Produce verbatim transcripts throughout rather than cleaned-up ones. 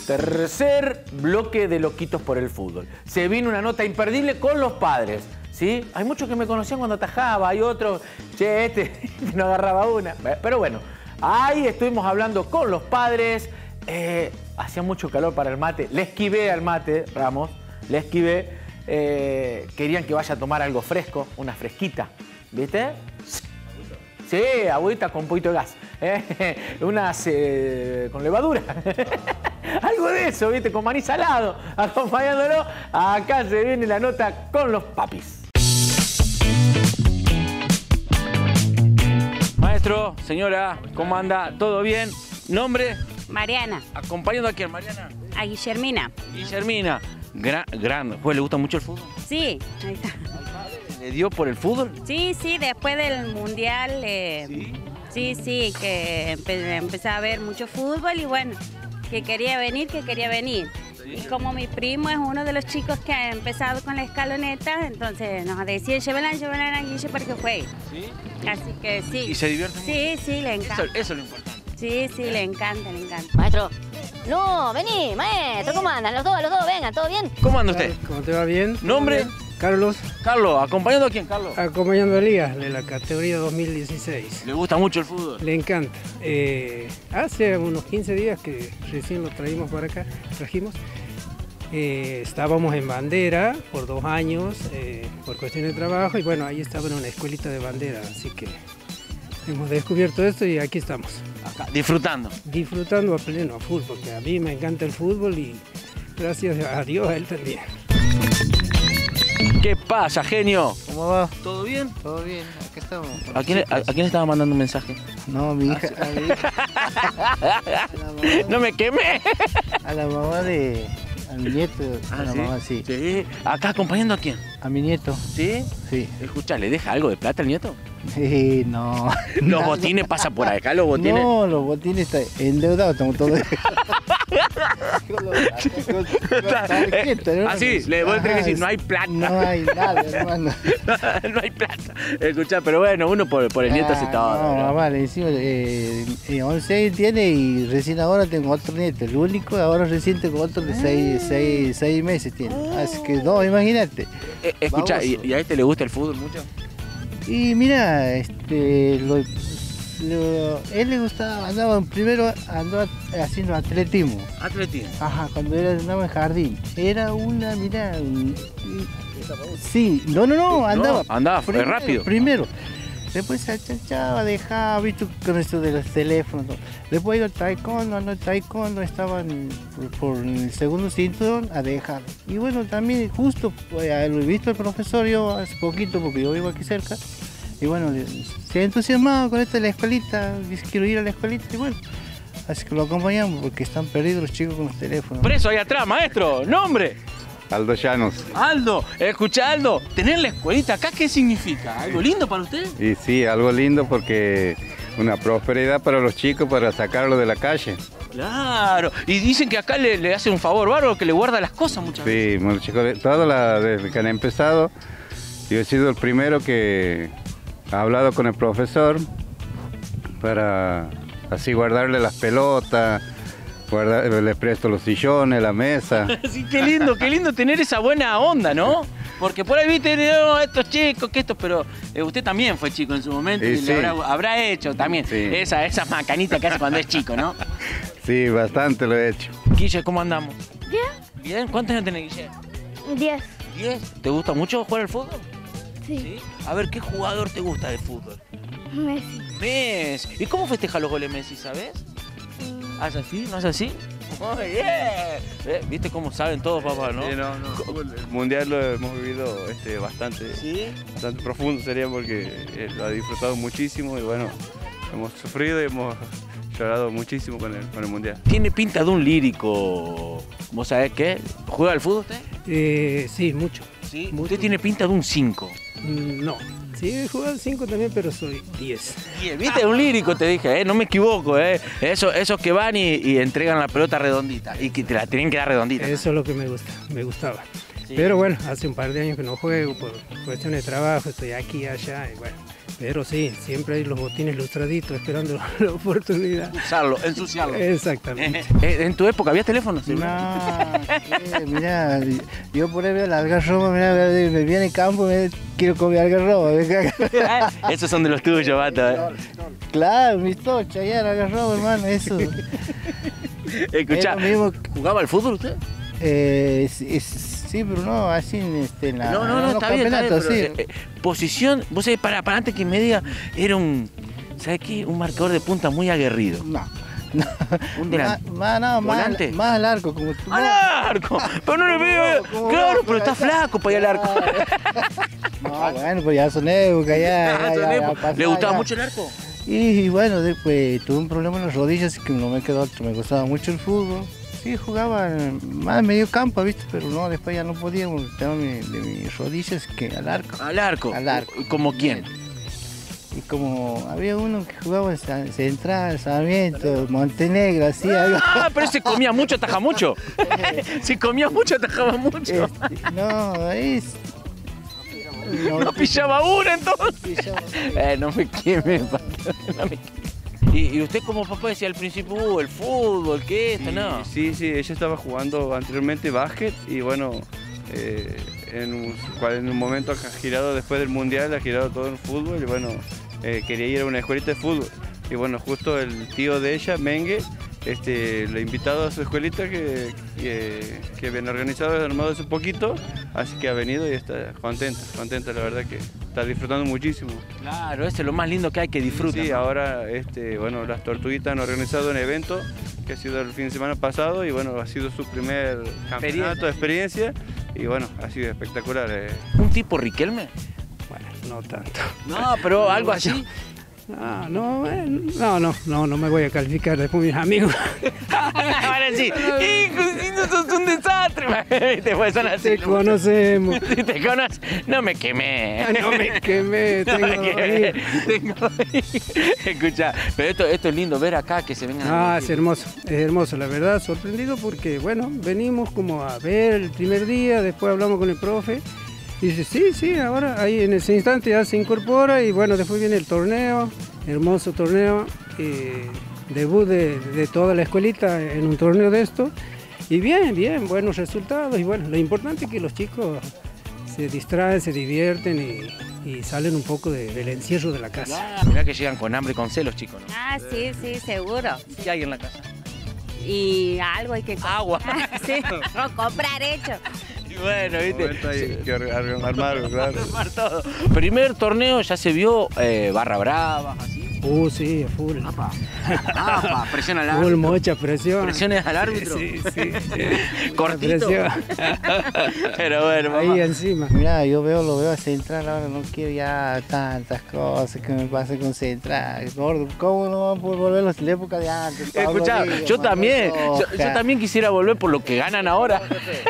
Tercer bloque de Loquitos por el Fútbol. Se vino una nota imperdible con los padres, ¿sí? Hay muchos que me conocían cuando atajaba, hay otros, che, este no agarraba una. Pero bueno, ahí estuvimos hablando con los padres. Eh, hacía mucho calor para el mate. Le esquivé al mate, Ramos, le esquivé. Eh, querían que vaya a tomar algo fresco, una fresquita, ¿viste? Sí, agüita con un poquito de gas. ¿eh? Unas eh, con levadura. Algo de eso, ¿viste? Con maní salado, acompañándolo. Acá se viene la nota con los papis. Maestro, señora, ¿cómo anda? ¿Todo bien? ¿Nombre? Mariana. ¿Acompañando a quién, Mariana? A Guillermina. Guillermina. Gran, gran. ¿Pues le gusta mucho el fútbol? Sí, ahí está. ¿Le dio por el fútbol? Sí, sí, después del mundial, eh, ¿sí? sí, sí, que empe empecé a ver mucho fútbol y bueno, que quería venir, que quería venir. ¿Sí? Y como mi primo es uno de los chicos que ha empezado con la escaloneta, entonces nos decía, llévala, llévala a Guille para que juegue. ¿Sí? Así que sí. ¿Y se divierte mucho? Sí, sí, le encanta. Eso, eso es lo importante. Sí, sí, le encanta, le encanta. Maestro. No, vení, maestro, ¿cómo andan? Los dos, los dos, vengan, ¿todo bien? ¿Cómo anda usted? ¿Cómo te va? Bien. ¿Nombre? Carlos. Carlos, ¿acompañando a quién, Carlos? Acompañando a Elías de la categoría dos mil dieciséis. ¿Le gusta mucho el fútbol? Le encanta. Eh, hace unos quince días que recién lo traímos para acá, trajimos. Eh, estábamos en bandera por dos años, eh, por cuestiones de trabajo, y bueno, ahí estaba en una escuelita de bandera, así que hemos descubierto esto y aquí estamos. Acá, disfrutando. Disfrutando a pleno, a fútbol, porque a mí me encanta el fútbol y gracias a Dios a él también. ¿Qué pasa, genio? ¿Cómo va? ¿Todo bien? Todo bien, acá estamos. ¿A quién, a, ¿A quién estaba mandando un mensaje? No, mi hija. A, mi hija. A no me quemé. A la mamá de... A mi nieto. Ah, a la ¿sí? mamá, sí. Sí. ¿Acá acompañando a quién? A mi nieto. ¿Sí? Sí. Escucha, ¿le deja algo de plata al nieto? Sí, no. ¿Los botines pasan por acá, los botines? No, los botines están endeudados, estamos todos. Así, le voy a tener que decir, no hay plata. No hay nada, hermano. No hay plata. Escucha, pero bueno, uno por, por el nieto hace todo. No, ¿no? mamá, le decimos, eh, eh, once años tiene y recién ahora tengo otro nieto. El único, ahora recién tengo otro de seis meses tiene. Así que no, imagínate. Eh, escucha, ¿y, ¿y a este le gusta el fútbol mucho? Y mira, este, lo, lo, él le gustaba, andaba primero andaba haciendo atletismo. Atletismo. Ajá, cuando era, andaba en jardín. Era una, mira, sí, no, no, no, andaba. No, andaba, fue primero, rápido. Primero. Después se achachaba, dejaba, visto con esto de los teléfonos. Después iba al taekwondo, no taekwondo, estaban por, por el segundo cinturón a dejar. Y bueno, también justo, pues, lo he visto el profesor yo hace poquito, porque yo vivo aquí cerca. Y bueno, se ha entusiasmado con esto de la escuelita, dice quiero ir a la escuelita y bueno. Así que lo acompañamos porque están perdidos los chicos con los teléfonos. Preso ahí atrás, maestro, nombre. Aldo Llanos. Aldo, escucha Aldo, tener la escuelita acá, ¿qué significa? ¿Algo lindo para usted? Y sí, algo lindo porque una prosperidad para los chicos para sacarlos de la calle. Claro, y dicen que acá le, le hace un favor bárbaro, que le guarda las cosas muchas veces. Sí, los chicos, toda la, desde que han empezado, yo he sido el primero que ha hablado con el profesor para así guardarle las pelotas. Guarda, les presto los sillones, la mesa. Sí, qué lindo, qué lindo tener esa buena onda, ¿no? Porque por ahí viste, no, estos chicos, que estos, pero eh, usted también fue chico en su momento sí, y sí. le habrá, habrá hecho también sí. esa, esa macanita que hace cuando es chico, ¿no? Sí, bastante lo he hecho. Guille, ¿cómo andamos? Bien. Bien, ¿cuántos años tenés, Guille? Diez. ¿Diez? ¿Te gusta mucho jugar al fútbol? Sí. ¿Sí? A ver, ¿qué jugador te gusta del fútbol? Messi. Messi. ¿Y cómo festeja los goles Messi, sabes? ¿Hace así? ¿No es así? Muy bien. ¿Eh? ¿Viste cómo saben todos, papá, no? Sí, no, no. El mundial lo hemos vivido este, bastante, ¿Sí? bastante profundo sería porque eh, lo ha disfrutado muchísimo y bueno, hemos sufrido y hemos llorado muchísimo con el, con el mundial. Tiene pinta de un lírico. ¿Vos sabés qué? ¿Juega al fútbol usted? Eh, sí, mucho. Sí. Mucho. Usted tiene pinta de un cinco. Mm, no. Sí, he jugado cinco también, pero soy diez. ¿Viste? Un lírico te dije, ¿eh? No me equivoco, ¿eh? Esos, esos que van y, y entregan la pelota redondita y que te la tienen que dar redondita. Eso es lo que me gusta, me gustaba. Sí. Pero bueno, hace un par de años que no juego por cuestiones de trabajo, estoy aquí, allá, y bueno, Pero sí, siempre hay los botines lustraditos esperando la oportunidad. Usarlo, ensuciarlo. Exactamente. ¿En tu época había teléfono? No, ¿qué? Mirá, yo por ahí veo la algarroba, mirá, me viene el campo, me quiero comer algarroba. Esos son de los tuyos, Bato. ¿eh? Claro, mis tochas, ya la algarroba, hermano, eso. Escuchá, mismo... ¿jugaba al fútbol usted? Eh, sí, sí, pero no, así en, este, en la, No, no, no, en está bien, está bien, pero, sí. eh, eh, posición, vos sabés, para, para antes que me diga, era un, ¿sabes qué? Un marcador de punta muy aguerrido. No. No. Un delante. Más, no, más, más al arco, como tú. ¡Al arco! Pero no le veo. Como Claro, vos, pero está flaco para ir al arco. No, bueno, pues ya son épocas, ya. ya, ya, ya pasó, ¿Le gustaba ya. mucho el arco? Y, y bueno, después tuve un problema en las rodillas, así que no me quedó otro. Me gustaba mucho el fútbol. Sí, jugaba más medio campo, ¿viste? Pero no, después ya no podía, porque tengo mi, de mis rodillas que al arco. Al arco. Al arco. ¿Como quién? Y como había uno que jugaba en Central, Sarmiento, Montenegro, así algo. Ah, pero se comía mucho, ataja mucho. Si comía mucho, atajaba mucho. Este, no, ahí... No, no pillaba una entonces. Pillaba, eh, no me queme, no me queme. ¿Y, ¿Y usted como papá decía al principio, uh, el fútbol, qué esto, sí, no? Sí, sí, ella estaba jugando anteriormente básquet y bueno, eh, en, un, en un momento ha girado después del mundial, ha girado todo en fútbol y bueno, eh, quería ir a una escuelita de fútbol. Y bueno, justo el tío de ella, Mengue, este, le ha invitado a su escuelita que, que, que habían organizado, armado hace poquito, así que ha venido y está contenta, contenta, la verdad que está disfrutando muchísimo. Claro, eso es lo más lindo que hay, que disfrutar. Sí, ¿no? Ahora este, bueno, las Tortuguitas han organizado un evento que ha sido el fin de semana pasado y bueno, ha sido su primer campeonato de experiencia y bueno, ha sido espectacular. Eh. ¿Un tipo Riquelme? Bueno, no tanto. No, pero algo así. Ah, no, eh, no, no, no, no me voy a calificar después mis amigos. Ahora sí, hijo, si no sos un desastre. Te pues son así. Te conocemos. Si te conoces, no me quemé. No me quemé, No tengo me quemé. hijos. Tengo Escucha, pero esto, esto es lindo ver acá que se vengan. Ah, es hermoso, es hermoso, la verdad, sorprendido porque, bueno, venimos como a ver el primer día, después hablamos con el profe. Y dice, sí, sí, ahora ahí en ese instante ya se incorpora y bueno, después viene el torneo, hermoso torneo, eh, debut de, de toda la escuelita en un torneo de esto. Y bien, bien, buenos resultados y bueno, lo importante es que los chicos se distraen, se divierten y, y salen un poco de, del encierro de la casa. Ah, mirá que llegan con hambre y con celos, chicos, ¿no? Ah, sí, sí, seguro. ¿Qué hay en la casa? Y algo hay que comprar. Agua. Sí, no, comprar hecho. Y bueno, ¿viste? Hay que armarlo, claro. Armar todo. Primer torneo ya se vio eh, barra brava, así. Uh, sí, a full. Apa. Apa, presión al Full, árbitro. mucha presión. ¿Presiones al árbitro? Sí, sí. Cortito. Presión. Pero bueno, mamá. Ahí encima. Mirá, yo veo, lo veo a Central, ahora no quiero ya tantas cosas que me pasen con Central. Gordo, ¿cómo no vamos a poder volver a la época de antes? Pablo Escuchá, Díaz, yo Manuel también, yo, Soja. yo también quisiera volver por lo que ganan ahora.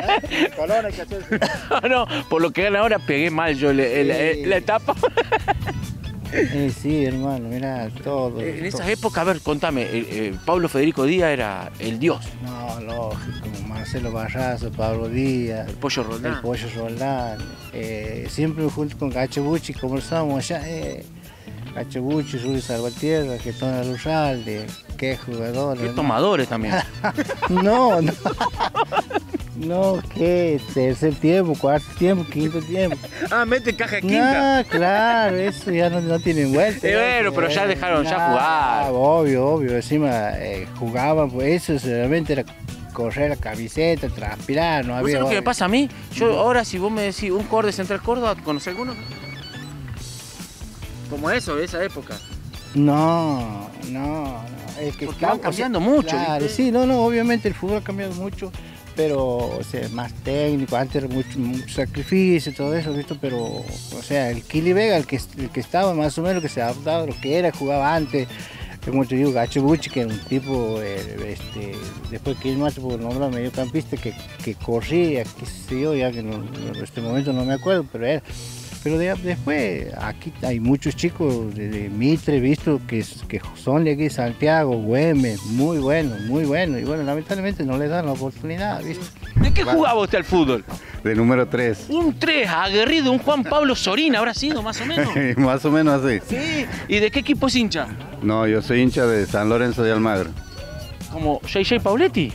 No, por lo que ganan ahora pegué mal yo el- el- el- la etapa. Eh, sí, hermano, mira, todo. En esas todo. épocas, a ver, contame, eh, eh, Pablo Federico Díaz era el dios, No, lógico, como Marcelo Barrazo, Pablo Díaz, el pollo el Roldán. Pollo Roldán. Eh, siempre junto con Gacho Bucci conversamos allá. Eh, Gacho Bucci, Rui Salvatierra, Getón Arrurralde, qué jugadores. Qué ¿no? tomadores también. No, no. No, ¿qué? Tercer tiempo, cuarto tiempo, quinto tiempo. Ah, mete caja No, claro, eso ya no, no tienen vuelta. Eh, bueno, pero ya dejaron ya Nah, jugar. Obvio, obvio. Encima eh, jugaban, pues eso realmente era correr la camiseta, transpirar, no ¿Vos había. sabés lo que me pasa a mí? Yo ahora si vos me decís un core de Central Córdoba, ¿conocés alguno? Como eso, de esa época. No, no, no. Es que Porque van cambiando mucho, Claro, ¿viste? sí, no, no, obviamente el fútbol ha cambiado mucho, pero, o sea, más técnico, antes era mucho, mucho sacrificio y todo eso, ¿visto? Pero, o sea, el Kili Vega, el que, el que estaba más o menos, que se adaptaba a lo que era, jugaba antes, como te digo, Gacho Bucci, que era un tipo, eh, este, después que el macho, por nombrar mediocampista, que, que corría, qué sé yo, ya que no, en este momento no me acuerdo, pero era. Pero de- después, aquí hay muchos chicos de, de Mitre, visto, que, que son de aquí de Santiago, Güemes, muy buenos, muy buenos. Y bueno, lamentablemente no les dan la oportunidad, ¿viste? ¿De qué jugaba usted al fútbol? De número tres. Un tres, aguerrido, un Juan Pablo Sorín, ¿habrá sido más o menos? Más o menos así. Sí. ¿Y de qué equipo es hincha? No, yo soy hincha de San Lorenzo de Almagro. ¿Como J J Pauletti?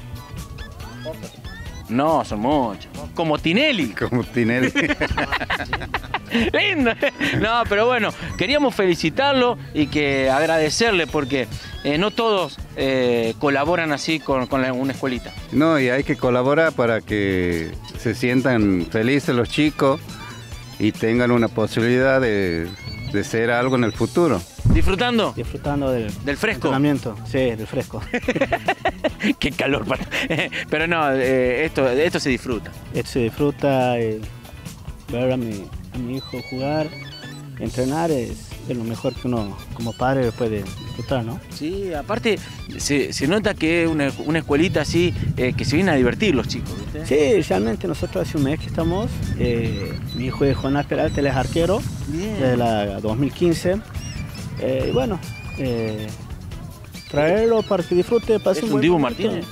No, son muchos. Como Tinelli. Como Tinelli. Lindo. No, pero bueno, queríamos felicitarlo y que agradecerle porque eh, no todos eh, colaboran así con, con la- una escuelita. No, y hay que colaborar para que se sientan felices los chicos y tengan una posibilidad de, de ser algo en el futuro. ¿Disfrutando? Disfrutando del, ¿Del fresco? entrenamiento. Sí, del fresco. Qué calor. Para... Pero no, eh, esto, esto se disfruta. Esto se disfruta, eh, ver a mi, a mi hijo jugar, entrenar es, es lo mejor que uno como padre puede disfrutar, ¿no? Sí, aparte se, se nota que es una, una escuelita así eh, que se viene a divertir los chicos, ¿viste? Sí, realmente nosotros hace un mes que estamos, eh, mi hijo es Jonás Peralta, él es arquero, Bien. desde la dos mil quince, eh, y bueno, eh, traerlo para que disfrute, pase ¿Es un buen Dibu momento. Martínez?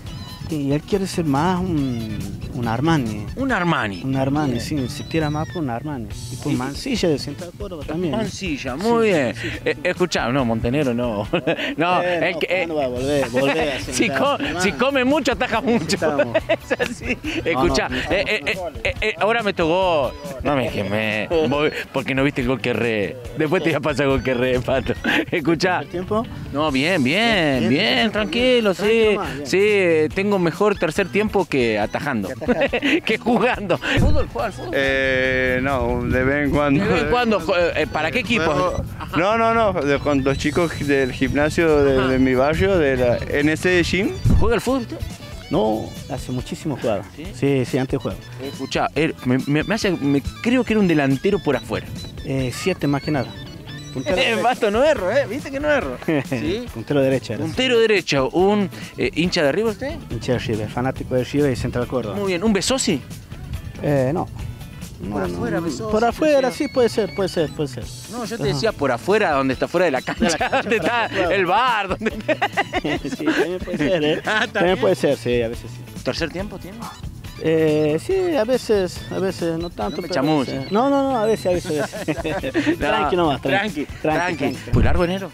Y él quiere ser más un, un Armani. Un Armani. Un Armani, Bien. sí, se tira más por un Armani. Y por Y- Mansilla de Central Córdoba también. Mansilla, muy bien. Eh, escuchá, no, Montenegro no. no, Eh, el no, que, eh, ¿cuándo va a volver? Volver a si, Central, co- hermano. si come mucho, ataja mucho. Estamos. Es así. Escuchá, no, eh, eh, eh, eh, eh, ahora me tocó. No me quemé. Voy- Porque no viste el gol que re. Después te iba a pasar el gol que re, pato. Escuchá. ¿El tiempo? No, bien, bien, Bien, bien, bien, tranquilo, sí. tranquilo nomás, bien. Sí, tengo mejor tercer tiempo que atajando. que jugando. ¿Fútbol? ¿Juega al fútbol? Eh, no, de vez en cuando. ¿De vez en cuando? Eh, ¿Para qué equipo? Juego- No, no, no, de- con los chicos del gimnasio de, de mi barrio, de la N S Gym. ¿Juega al fútbol usted? No, hace muchísimo jugaba. ¿Sí? Sí, sí, antes jugaba. Escuchá, er- me, me- me hace, me- creo que era un delantero por afuera. Eh, siete más que nada. Puntero, Eh, Basto, no erro, ¿eh? ¿Viste que no erro? ¿Sí? Puntero derecha. era. Puntero derecho, un eh, hincha de River usted. Hincha de River, fanático de River y Central Córdoba. Muy bien, ¿un Besosi? Eh, no. Por No, afuera, no. Besosi, Por afuera, decía. sí, puede ser, puede ser, puede ser. No, yo te Ajá. decía por afuera, donde está fuera de la cancha, De la cancha, donde para está afuera. el bar, donde... Sí, también puede ser, ¿eh? Ah, también ¿también? puede ser, sí, a veces sí. ¿Tercer tiempo tiene? Eh, sí, a veces, a veces, no tanto. No me pero chamuces. a veces. No, no, no, a veces, a veces. A veces. tranqui nomás, tranqui. Tranqui, tranqui. tranqui. ¿Fue largo enero?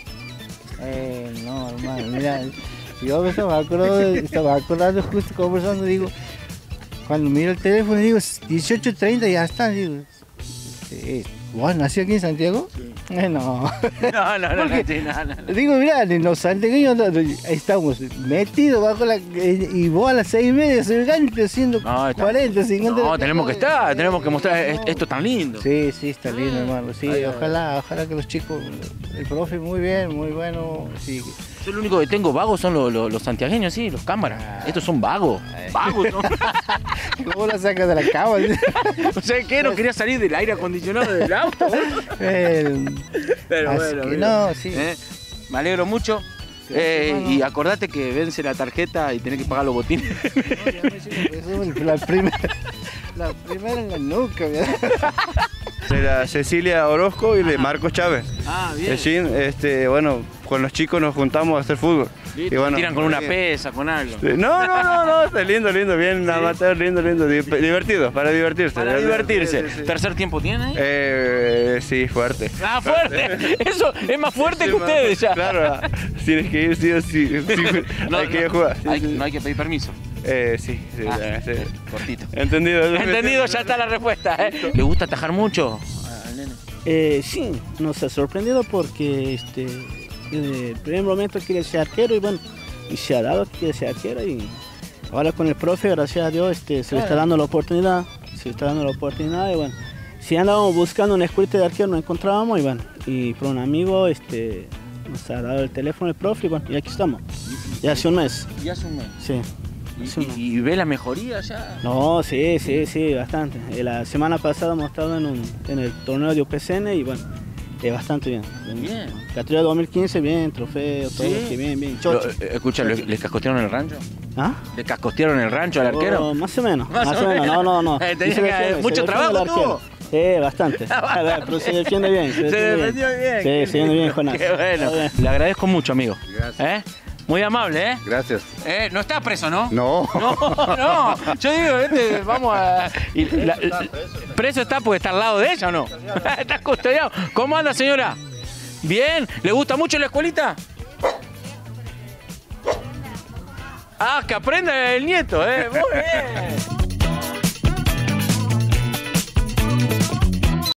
Eh, no, hermano, mira, yo me estaba acordando, estaba acordando justo conversando, digo, cuando miro el teléfono, digo, dieciocho treinta ya está, digo, eh, ¿vos nací aquí en Santiago? Eh, no. No, no, no, no, Porque- sí, no, no, no. Digo, mira, los santiagueños no, no, estamos metidos bajo la... eh, y vos a las seis y media se gante haciendo No, está- cuarenta, cincuenta... No, tenemos que estar, tenemos que mostrar es- esto tan lindo. Sí, sí, está lindo, hermano. Sí, Ay, ay, ojalá, ojalá que los chicos, el profe muy bien, muy bueno. Sí. Yo lo único que tengo vagos son los, los, los santiagueños, sí, los cámaras. Estos son vagos. Vagos, ¿no? ¿Cómo la sacas de la cama? O sea, ¿qué? No quería salir del aire acondicionado del auto. El- Pero Así bueno, que mira. no, sí. ¿Eh? Me alegro mucho. Eh, y acordate que vence la tarjeta y tenés que pagar los botines. La primera, la primera en la nuca. mira. De la Cecilia Orozco y de Marcos Chávez. Ah, El gym, este, bueno, con los chicos nos juntamos a hacer fútbol. Y bueno, Tiran con una bien. pesa, con algo. No, no, no, no, está lindo, lindo, bien amateur, lindo, lindo, di- divertido, para divertirse. Para divertirse. Sí, sí, sí. ¿Tercer tiempo tiene ahí? Eh, sí, fuerte. Ah, fuerte. Eso es más fuerte que ustedes ya. Claro, tienes que ir sí o sí. sí, No, hay que ir a no, jugar. Sí, hay- sí. no hay que pedir permiso. Eh, sí, sí, Ah, sí. cortito. Entendido. Entendido, ya está la respuesta. ¿eh? ¿Le gusta atajar mucho al nene? Eh, sí, nos ha sorprendido porque este, en el primer momento quiere ser arquero y bueno, y se ha dado que quiere ser arquero y ahora con el profe, gracias a Dios, este, se le está dando la oportunidad, se le está dando la oportunidad y bueno, si andábamos buscando una escuelita de arquero no encontrábamos y bueno, y por un amigo este, nos ha dado el teléfono el profe y bueno, y aquí estamos, ya hace un mes, Y hace un mes. sí. ¿Y, hace un mes. y- y ve la mejoría ya? No, sí, sí, sí, bastante. Eh, La semana pasada hemos estado en, un, en el torneo de U P C N y bueno, eh, bastante bien. Bien. Categoría dos mil quince, bien, trofeo, todo, Sí. sí, bien, bien. Lo- Chocho. eh, escucha, ¿le, le cascotearon el rancho? ¿Ah? ¿Le cascotearon el rancho al arquero? Oh, más o menos, Más más, o o menos, menos. no, no, no. Eh, tenía Y se que- defiende, mucho se defiende trabajo el arquero. tuvo. Sí, bastante. Pero se defiende bien. Se, Se defendió bien. bien. Sí, se defiende bien, Jonás. Qué bueno. Le agradezco mucho, amigo. Gracias. ¿Eh? Muy amable, ¿eh? Gracias. Eh, no está preso, ¿no? No. No, no. Yo digo, este, vamos a... y la- la- ¿Preso está porque está al lado de ella o no? Está custodiado. ¿Cómo anda, señora? ¿Bien? ¿Le gusta mucho la escuelita? Ah, que aprenda el nieto, ¿eh? Muy bien.